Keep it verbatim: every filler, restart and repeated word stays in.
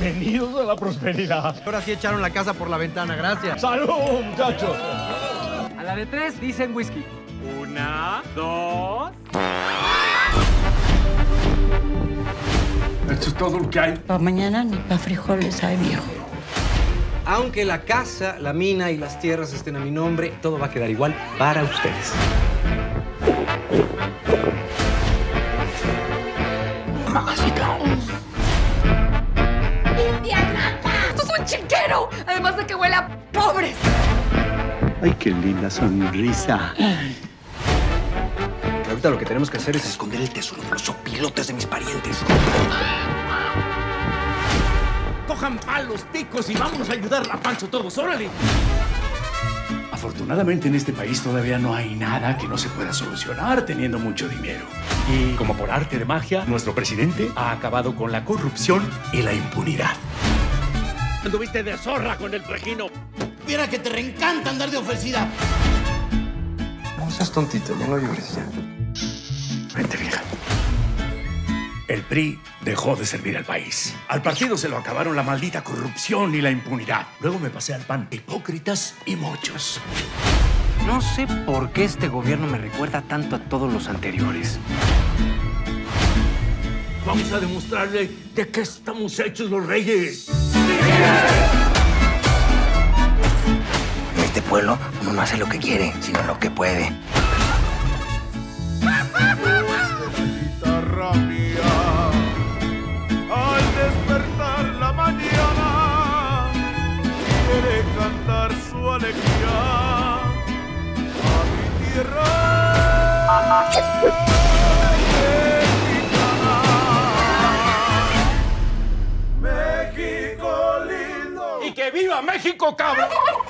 Bienvenidos a la prosperidad. Ahora sí echaron la casa por la ventana, gracias. ¡Salud, muchachos! A la de tres dicen whisky. Una, dos... Esto es todo lo que hay. Para mañana ni para frijoles hay, viejo. Aunque la casa, la mina y las tierras estén a mi nombre, todo va a quedar igual para ustedes. Mamacita. ¡India rata! ¡Esto es un chiquero! Además de que huele a pobres. ¡Ay, qué linda sonrisa! Ahorita lo que tenemos que hacer es esconder el tesoro de los sopilotes de mis parientes. Cojan palos, picos y vámonos a ayudar a Pancho todos. ¡Órale! Afortunadamente en este país todavía no hay nada que no se pueda solucionar teniendo mucho dinero. Y como por arte de magia, nuestro presidente ha acabado con la corrupción y la impunidad. Anduviste de zorra con el trejino. Mira que te reencanta andar de ofrecida. No seas tontito, ya no llores ya. Vente, vieja. El P R I dejó de servir al país. Al partido se lo acabaron la maldita corrupción y la impunidad. Luego me pasé al P A N. Hipócritas y muchos. No sé por qué este gobierno me recuerda tanto a todos los anteriores. Vamos a demostrarle de qué estamos hechos los reyes. En este pueblo uno no hace lo que quiere, sino lo que puede. Guitarra mía, al despertar la mañana, quiere cantar su alegría a mi tierra mexicana. México lindo. ¡Y que viva México, cabrón!